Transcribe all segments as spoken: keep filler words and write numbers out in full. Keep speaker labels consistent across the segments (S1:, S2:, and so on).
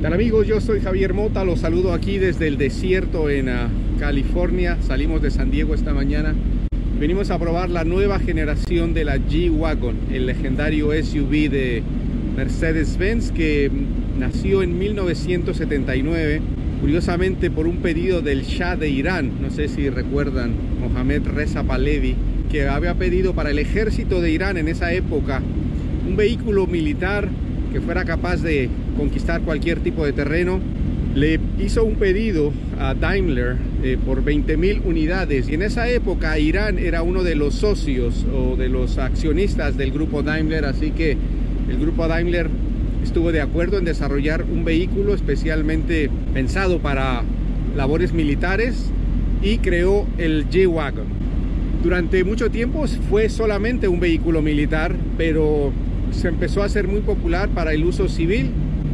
S1: tal amigos? Yo soy Javier Mota, los saludo aquí desde el desierto en uh, California. Salimos de San Diego esta mañana. Venimos a probar la nueva generación de la G-Wagon, el legendario S U V de Mercedes-Benz que nació en mil novecientos setenta y nueve, curiosamente por un pedido del Shah de Irán. No sé si recuerdan, Mohammad Reza Pahlavi, que había pedido para el ejército de Irán en esa época un vehículo militar que fuera capaz de conquistar cualquier tipo de terreno. Le hizo un pedido a Daimler eh, por veinte mil unidades, y en esa época Irán era uno de los socios o de los accionistas del grupo Daimler, así que el grupo Daimler estuvo de acuerdo en desarrollar un vehículo especialmente pensado para labores militares y creó el G-Wagon. Durante mucho tiempo fue solamente un vehículo militar, pero se empezó a hacer muy popular para el uso civil,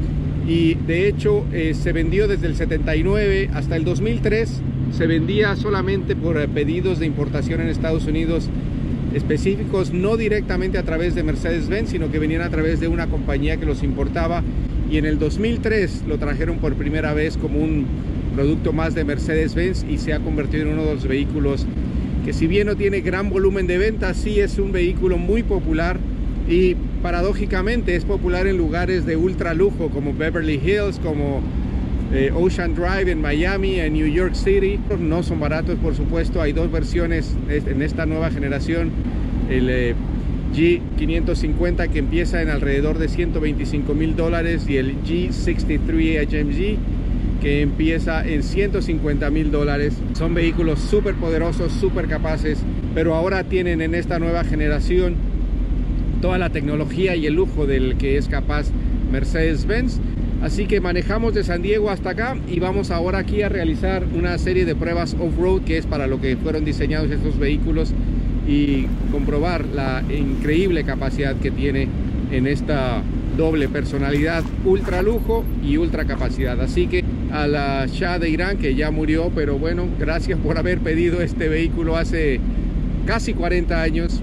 S1: y de hecho eh, se vendió desde el setenta y nueve hasta el dos mil tres. Se vendía solamente por eh, pedidos de importación en Estados Unidos específicos, no directamente a través de Mercedes-Benz, sino que venían a través de una compañía que los importaba, y en el dos mil tres lo trajeron por primera vez como un producto más de Mercedes-Benz y se ha convertido en uno de los vehículos que, si bien no tiene gran volumen de ventas, sí es un vehículo muy popular. Y paradójicamente es popular en lugares de ultra lujo como Beverly Hills, como eh, Ocean Drive en Miami, en New York City. No son baratos, por supuesto. Hay dos versiones en esta nueva generación: el eh, G quinientos cincuenta, que empieza en alrededor de ciento veinticinco mil dólares, y el G sesenta y tres H M G, que empieza en ciento cincuenta mil dólares. Son vehículos súper poderosos, súper capaces, pero ahora tienen en esta nueva generación toda la tecnología y el lujo del que es capaz Mercedes-Benz. Así que manejamos de San Diego hasta acá y vamos ahora aquí a realizar una serie de pruebas off-road, que es para lo que fueron diseñados estos vehículos, y comprobar la increíble capacidad que tiene en esta doble personalidad, ultra lujo y ultra capacidad. Así que a la Shah de Irán, que ya murió, pero bueno, gracias por haber pedido este vehículo hace casi cuarenta años.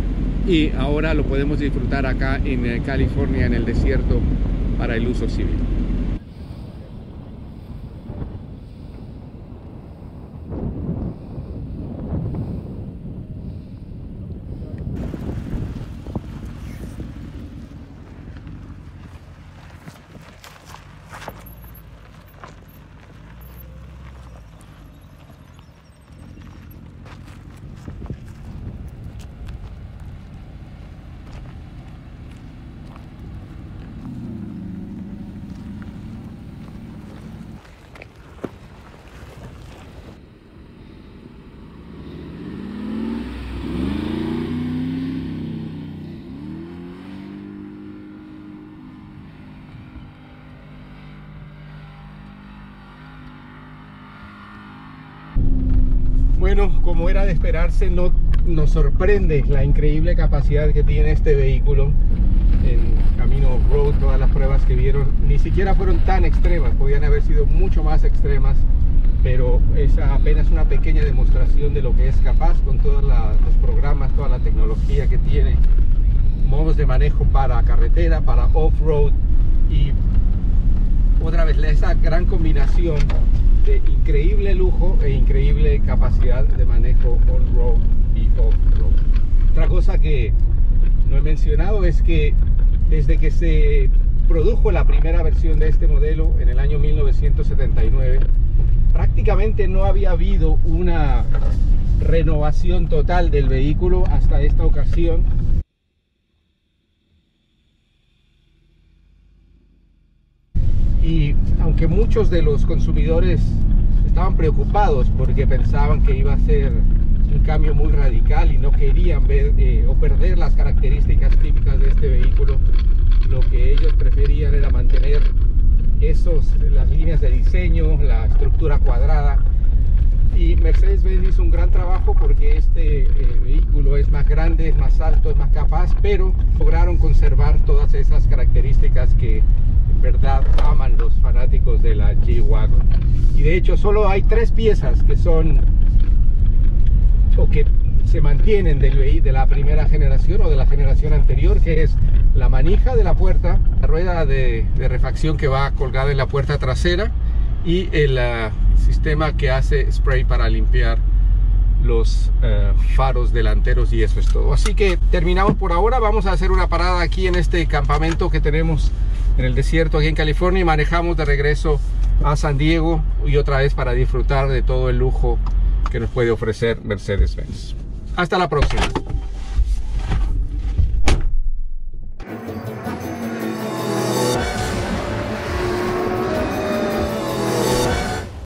S1: Y ahora lo podemos disfrutar acá en California, en el desierto, para el uso civil. Bueno, como era de esperarse, no nos sorprende la increíble capacidad que tiene este vehículo en camino off-road. Todas las pruebas que vieron ni siquiera fueron tan extremas, podían haber sido mucho más extremas, pero es apenas una pequeña demostración de lo que es capaz con todos la, los programas, toda la tecnología que tiene, modos de manejo para carretera, para off-road, y otra vez esa gran combinación de increíble lujo e increíble capacidad de manejo on-road y off-road. Otra cosa que no he mencionado es que desde que se produjo la primera versión de este modelo en el año mil novecientos setenta y nueve, prácticamente no había habido una renovación total del vehículo hasta esta ocasión. Y aunque muchos de los consumidores estaban preocupados porque pensaban que iba a ser un cambio muy radical y no querían ver eh, o perder las características típicas de este vehículo, lo que ellos preferían era mantener esos, las líneas de diseño, la estructura cuadrada. Y Mercedes-Benz hizo un gran trabajo porque este eh, vehículo es más grande, es más alto, es más capaz, pero lograron conservar todas esas características que en verdad aman los fanáticos de la G-Wagon. Y de hecho solo hay tres piezas que son o que se mantienen del, de la primera generación o de la generación anterior, que es la manija de la puerta, la rueda de, de refacción que va colgada en la puerta trasera y el uh, sistema que hace spray para limpiar los uh, faros delanteros, y eso es todo. Así que terminamos por ahora. Vamos a hacer una parada aquí en este campamento que tenemos en el desierto aquí en California y manejamos de regreso a San Diego y otra vez para disfrutar de todo el lujo que nos puede ofrecer Mercedes-Benz. Hasta la próxima.